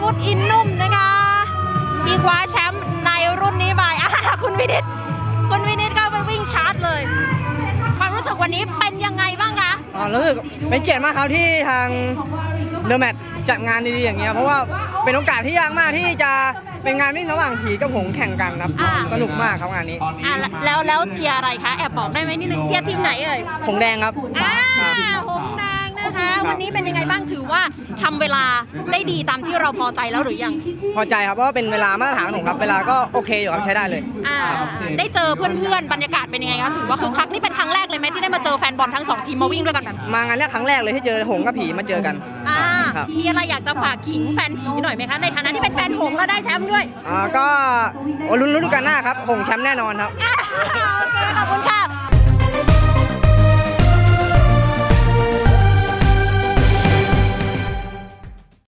ดอินนุ่มนะคะที่คว้าแชมป์ในรุ่นนี้ไปคุณวินิตก็ไปวิ่งชาร์จเลยความรู้สึกวันนี้เป็นยังไงบ้างคะรู้สึกเป็นเกียรติมากครับที่ทางเดอะแมทจัดงานดีๆอย่างเงี้ยเพราะว่าเป็นโอกาสที่ยากมากที่จะเป็นงานวิ่งระหว่างผีกับหงแข่งกันครับสนุกมากครับงานนี้แล้วเชียร์อะไรคะแอบบอกได้ไหมนี่นึงเชียร์ทีมไหนเอ่ยหงแดงครับหงแดงนะคะวันนี้เป็นยังไงบ้างถือว่าทำเวลาได้ดีตามที่เราพอใจแล้วหรือยังพอใจครับเพราะว่าเป็นเวลามาตรฐานของครับเวลาก็โอเคอยู่ครับใช้ได้เลยได้เจอเพื่อนๆบรรยากาศเป็นยังไงคะถือว่าคึกคักนี่เป็นครั้งแรกเลยไหมที่ได้มาเจอแฟนบอลทั้ง2ทีมมาวิ่งด้วยกันแบบมางานแรกครั้งแรกเลยที่เจอหงกับผีมาเจอกันมีอะไรอยากจะฝากขิงแฟนผีหน่อยไหมคะในฐานะที่เป็นแฟนหงแล้วได้แชมป์ด้วยก็ลุ้นกันหน้าครับหงแชมป์แน่นอนครับโอ